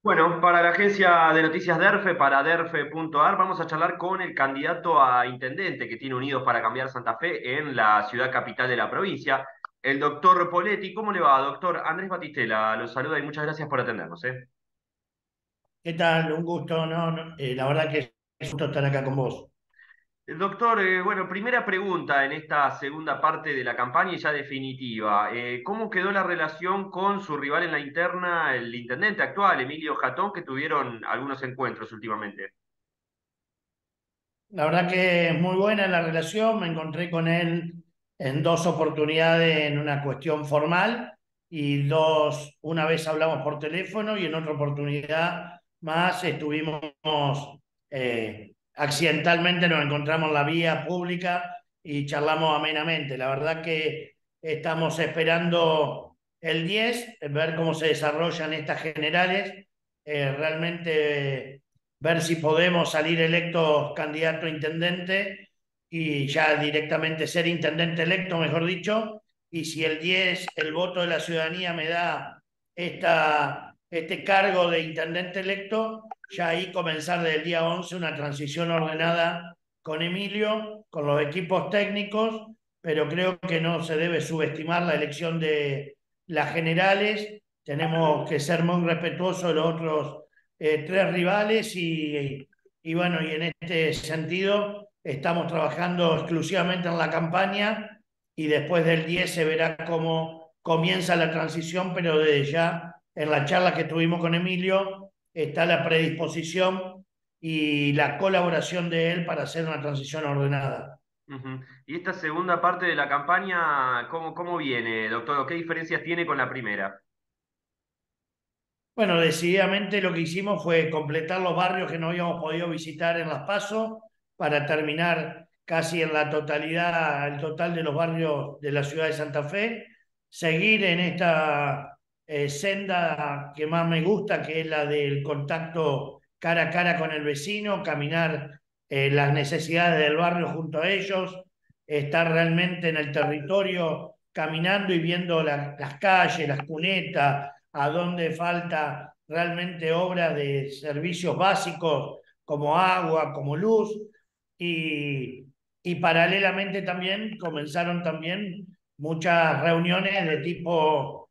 Bueno, para la agencia de noticias DERFE, para derfe.ar, vamos a charlar con el candidato a intendente que tiene Unidos para Cambiar Santa Fe en la ciudad capital de la provincia, el doctor Poletti. ¿Cómo le va, doctor? Andrés Batistela los saluda y muchas gracias por atendernos, ¿eh? ¿Qué tal? Un gusto, la verdad que es un gusto estar acá con vos. Doctor, bueno, primera pregunta en esta segunda parte de la campaña y ya definitiva. ¿Cómo quedó la relación con su rival en la interna, el intendente actual, Emilio Jatón, que tuvieron algunos encuentros últimamente? La verdad que es muy buena la relación, me encontré con él en dos oportunidades en una cuestión formal y una vez hablamos por teléfono y en otra oportunidad más estuvimos, accidentalmente nos encontramos en la vía pública y charlamos amenamente. La verdad que estamos esperando el 10, ver cómo se desarrollan estas generales. Realmente ver si podemos salir electos candidato a intendente y ya directamente ser intendente electo, mejor dicho, y si el 10 el voto de la ciudadanía me da este cargo de intendente electo, ya ahí comenzar desde el día 11 una transición ordenada con Emilio, con los equipos técnicos, pero creo que no se debe subestimar la elección de las generales, tenemos que ser muy respetuosos de los otros tres rivales y bueno, y en este sentido estamos trabajando exclusivamente en la campaña y después del 10 se verá cómo comienza la transición, pero desde ya en la charla que tuvimos con Emilio está la predisposición y la colaboración de él para hacer una transición ordenada. Ujú. Y esta segunda parte de la campaña, ¿cómo viene, doctor? ¿Qué diferencias tiene con la primera? Bueno, decididamente lo que hicimos fue completar los barrios que no habíamos podido visitar en las PASO para terminar casi en la totalidad, el total de los barrios de la ciudad de Santa Fe, seguir en esta senda que más me gusta, que es la del contacto cara a cara con el vecino, caminar las necesidades del barrio junto a ellos, estar realmente en el territorio caminando y viendo las calles, las cunetas, a dónde falta realmente obras de servicios básicos como agua, como luz, y, y paralelamente también comenzaron también muchas reuniones de tipo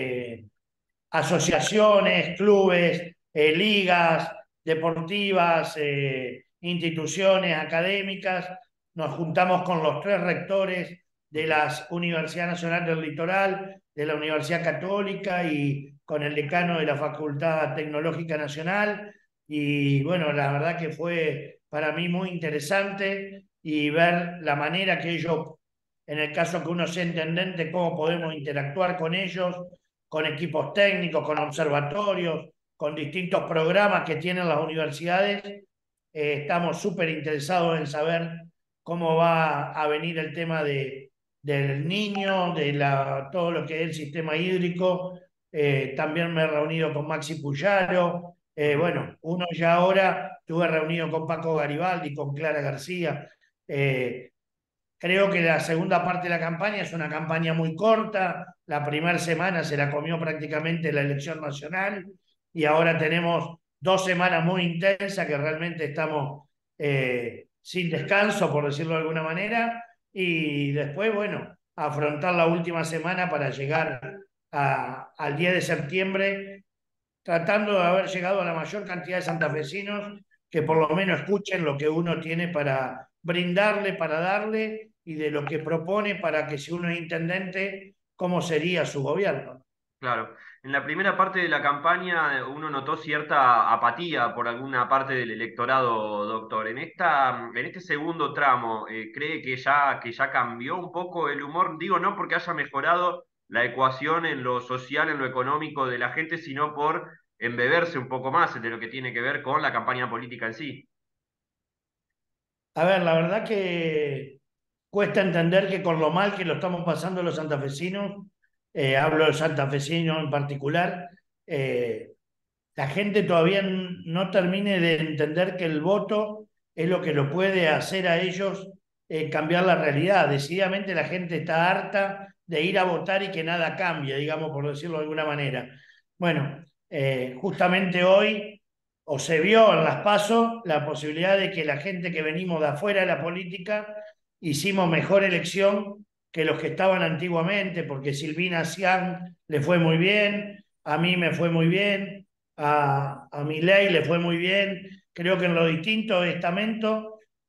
asociaciones, clubes, ligas deportivas, instituciones académicas. Nos juntamos con los tres rectores de Ujú. la Universidad Nacional del Litoral, de la Universidad Católica y con el decano de la Facultad Tecnológica Nacional. Y bueno, la verdad que fue para mí muy interesante y ver la manera que ellos, en el caso que uno sea intendente, cómo podemos interactuar con ellos, con equipos técnicos, con observatorios, con distintos programas que tienen las universidades. Estamos súper interesados en saber cómo va a venir el tema del niño, todo lo que es el sistema hídrico. También me he reunido con Maxi Puyaro. Ujú. Bueno, uno ya ahora estuve reunido con Paco Garibaldi, con Clara García. Eh, Creo que la segunda parte de la campaña es una campaña muy corta. La primera semana se la comió prácticamente la elección nacional y ahora tenemos 2 semanas muy intensas que realmente estamos sin descanso, por decirlo de alguna manera, y después, bueno, afrontar la última semana para llegar al 10 de septiembre tratando de haber llegado a la mayor cantidad de santafesinos que por Ujú. lo menos escuchen lo que uno tiene para brindarle, para darle y de lo que propone para que si uno es intendente, cómo sería su gobierno. Claro. En la primera parte de la campaña uno notó cierta apatía por alguna parte del electorado, doctor. En este segundo tramo, ¿cree que ya cambió un poco el humor? Digo, no porque haya mejorado la ecuación en lo social, en lo económico de la gente, sino por embeberse un poco más de lo que tiene que ver con la campaña política en sí. A ver, la verdad que cuesta entender que con lo mal que lo estamos pasando los santafesinos, hablo de santafesinos en particular, eh, la gente todavía no termine de entender que el voto es lo que lo puede hacer a ellos cambiar la realidad. Decididamente la gente está harta de ir a votar y que nada cambie, digamos, por decirlo de alguna manera. Bueno, justamente hoy, o se vio en las PASO, la posibilidad de que la gente que venimos de afuera de la política hicimos mejor elección que los que estaban antiguamente, porque Silvina Cian le fue muy bien, a mí me fue muy bien, a Milei le fue muy bien. Creo que en los distintos estamentos,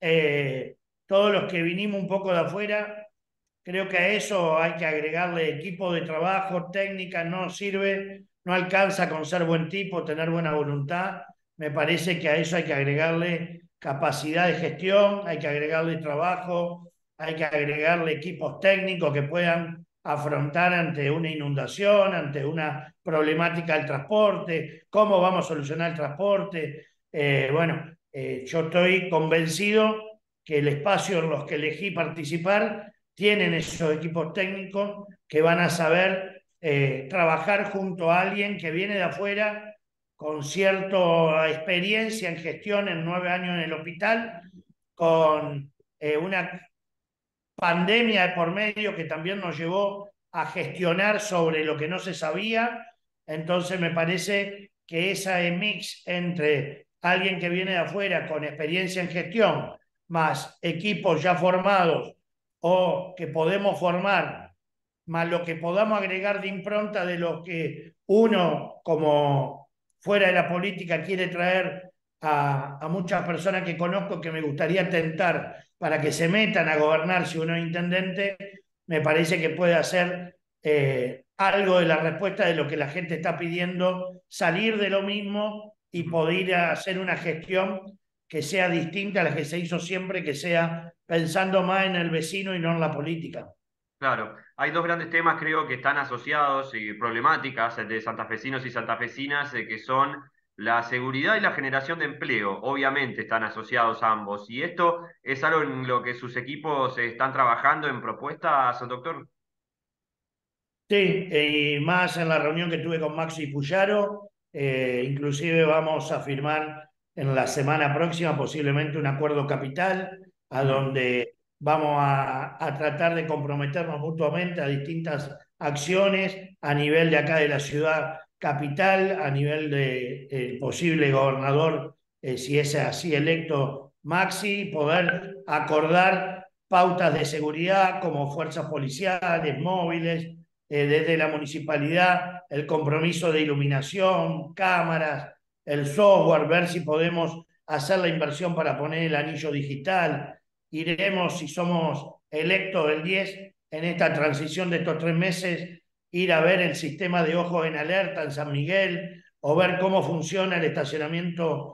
todos los que vinimos un poco de afuera, creo que a eso hay que agregarle equipo de trabajo, técnica, no sirve, no alcanza con ser buen tipo, tener buena voluntad. Me parece que a eso hay que agregarle capacidad de gestión, hay que agregarle trabajo, hay que agregarle equipos técnicos que puedan afrontar ante una inundación, ante una problemática del transporte, cómo vamos a solucionar el transporte. Yo estoy convencido que el espacio en los que elegí participar tienen esos equipos técnicos que van a saber trabajar junto a alguien que viene de afuera con cierta experiencia en gestión en 9 años en el hospital, con una pandemia de por medio que también nos llevó a gestionar sobre lo que no se sabía. Entonces me parece que esa mix entre alguien que viene de afuera con experiencia en gestión, más equipos ya formados o que podemos formar, más lo que podamos agregar de impronta de lo que uno como fuera de la política quiere traer a muchas personas que conozco que me gustaría tentar para que se metan a gobernar si uno es intendente, me parece que puede hacer algo de la respuesta de lo que la gente está pidiendo, salir de lo mismo y poder hacer una gestión que sea distinta a la que se hizo siempre, que sea pensando más en el vecino y no en la política. Claro, hay dos grandes temas creo que están asociados y problemáticas de santafesinos y santafesinas que son la seguridad y la generación de empleo. Obviamente están asociados ambos. Y esto es algo en lo que sus equipos están trabajando en propuestas, doctor. Sí, y más en la reunión que tuve con Maxi Puyaro, inclusive vamos a firmar en la semana próxima posiblemente un acuerdo capital, a Mm, donde vamos a tratar de comprometernos mutuamente a distintas acciones a nivel de acá de la ciudad capital, a nivel de posible gobernador, si es así electo Maxi, poder acordar pautas de seguridad como fuerzas policiales, móviles, desde la municipalidad, el compromiso de iluminación, cámaras, el software, ver si podemos hacer la inversión para poner el anillo digital. Iremos, si somos electos el 10, en esta transición de estos 3 meses, ir a ver el sistema de ojos en alerta en San Miguel o ver cómo funciona el estacionamiento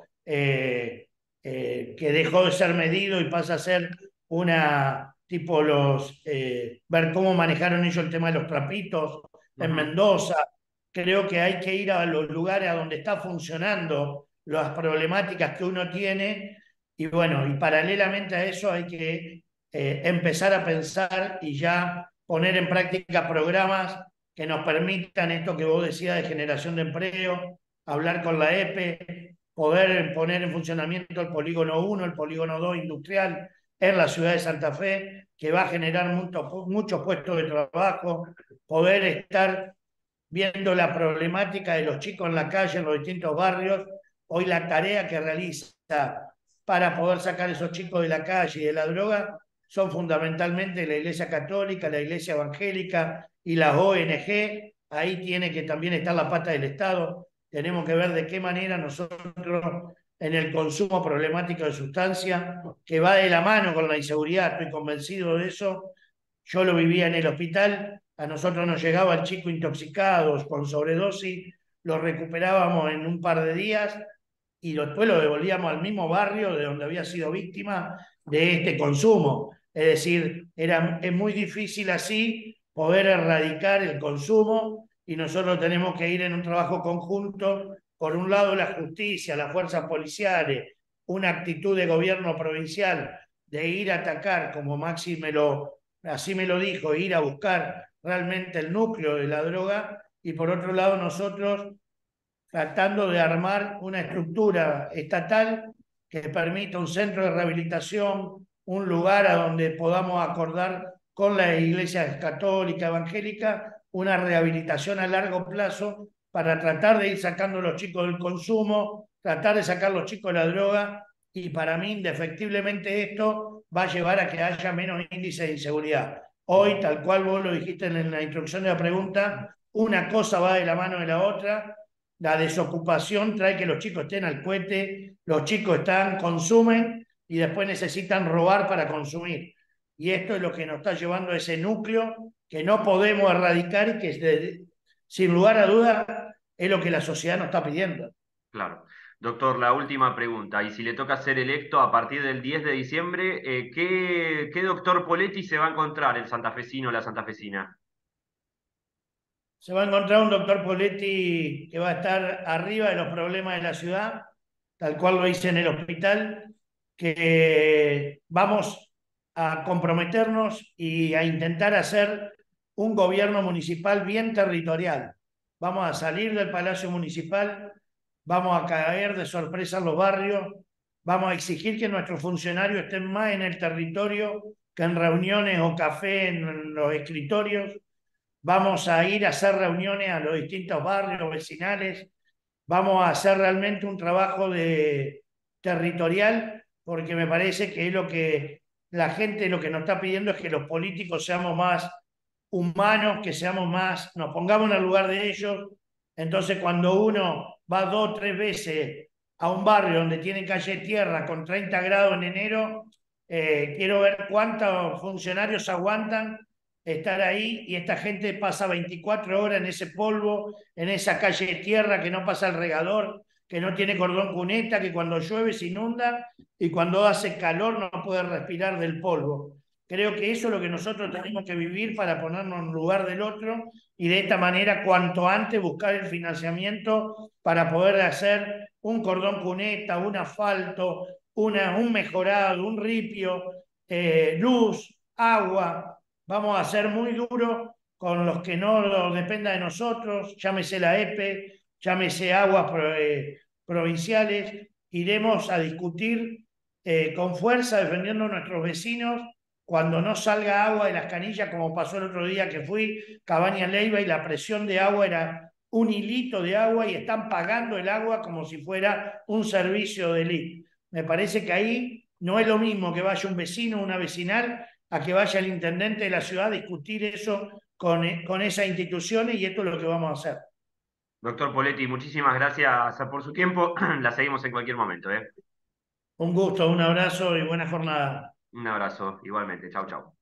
que dejó de ser medido y pasa a ser una tipo ver cómo manejaron ellos el tema de los trapitos en ujú. Mendoza. Creo que hay que ir a los lugares a donde está funcionando las problemáticas que uno tiene y bueno, y paralelamente a eso hay que empezar a pensar y ya poner en práctica programas que nos permitan esto que vos decías de generación de empleo, hablar con la EPE, poder poner en funcionamiento el polígono 1, el polígono 2 industrial en la ciudad de Santa Fe, que va a generar muchos puestos de trabajo, poder estar viendo la problemática de los chicos en la calle, en los distintos barrios, hoy la tarea que realiza para poder sacar a esos chicos de la calle y de la droga son fundamentalmente la Iglesia Católica, la Iglesia Evangélica y las ONG. Ahí tiene que también estar la pata del Estado. Tenemos que ver de qué manera nosotros en el consumo problemático de sustancias, que va de la mano con la inseguridad, estoy convencido de eso. Yo lo vivía en el hospital, a nosotros nos llegaba el chico intoxicado con sobredosis, lo recuperábamos en un par de días y después lo devolvíamos al mismo barrio de donde había sido víctima de este consumo. Es decir, es muy difícil así poder erradicar el consumo y nosotros tenemos que ir en un trabajo conjunto, por un lado la justicia, las fuerzas policiales, una actitud de gobierno provincial de ir a atacar, como Maxi así me lo dijo, ir a buscar realmente el núcleo de la droga, y por otro lado nosotros tratando de armar una estructura estatal que permita un centro de rehabilitación, un lugar a donde podamos acordar con la Iglesia Católica, Evangélica, una rehabilitación a largo plazo para tratar de ir sacando a los chicos del consumo, tratar de sacar a los chicos de la droga, y para mí, indefectiblemente, esto va a llevar a que haya menos índice de inseguridad. Hoy, tal cual vos lo dijiste en la introducción de la pregunta, una cosa va de la mano de la otra. La desocupación trae que los chicos estén al cohete, los chicos están, consumen y después necesitan robar para consumir. Y esto es lo que nos está llevando a ese núcleo que no podemos erradicar y que, sin lugar a dudas, es lo que la sociedad nos está pidiendo. Claro. Doctor, la última pregunta. Y si le toca ser electo a partir del 10 de diciembre, ¿qué doctor Poletti se va a encontrar el santafesino o la santafesina? Se va a encontrar un doctor Poletti que va a estar arriba de los problemas de la ciudad, tal cual lo hice en el hospital, que vamos a comprometernos y a intentar hacer un gobierno municipal bien territorial. Vamos a salir del Palacio Municipal, vamos a caer de sorpresa en los barrios, vamos a exigir que nuestros funcionarios estén más en el territorio que en reuniones o café en los escritorios. Vamos a ir a hacer reuniones a los distintos barrios vecinales, vamos a hacer realmente un trabajo territorial, porque me parece que es lo que la gente lo que nos está pidiendo es que los políticos seamos más humanos, que seamos más, nos pongamos en el lugar de ellos. Entonces, cuando uno va 2 o 3 veces a un barrio donde tiene calle tierra con 30 grados en enero, quiero ver cuántos funcionarios aguantan estar ahí, y esta gente pasa 24 horas en ese polvo, en esa calle de tierra que no pasa el regador, que no tiene cordón cuneta, que cuando llueve se inunda y cuando hace calor no puede respirar del polvo. Creo que eso es lo que nosotros tenemos que vivir para ponernos en lugar del otro, y de esta manera cuanto antes buscar el financiamiento para poder hacer un cordón cuneta, un asfalto, un mejorado, un ripio, luz, agua. Vamos a ser muy duros con los que no dependa de nosotros, llámese la EPE, llámese aguas provinciales. Iremos a discutir con fuerza defendiendo a nuestros vecinos cuando no salga agua de las canillas, como pasó el otro día que fui, Cabañas Leiva, y la presión de agua era un hilito de agua y están pagando el agua como si fuera un servicio de élite. Me parece que ahí no es lo mismo que vaya un vecino o una vecinal a que vaya el intendente de la ciudad a discutir eso con esas instituciones, y esto es lo que vamos a hacer. Doctor Poletti, muchísimas gracias por su tiempo. La seguimos en cualquier momento, ¿eh? Un gusto, un abrazo y buena jornada. Un abrazo, igualmente. Chau, chau.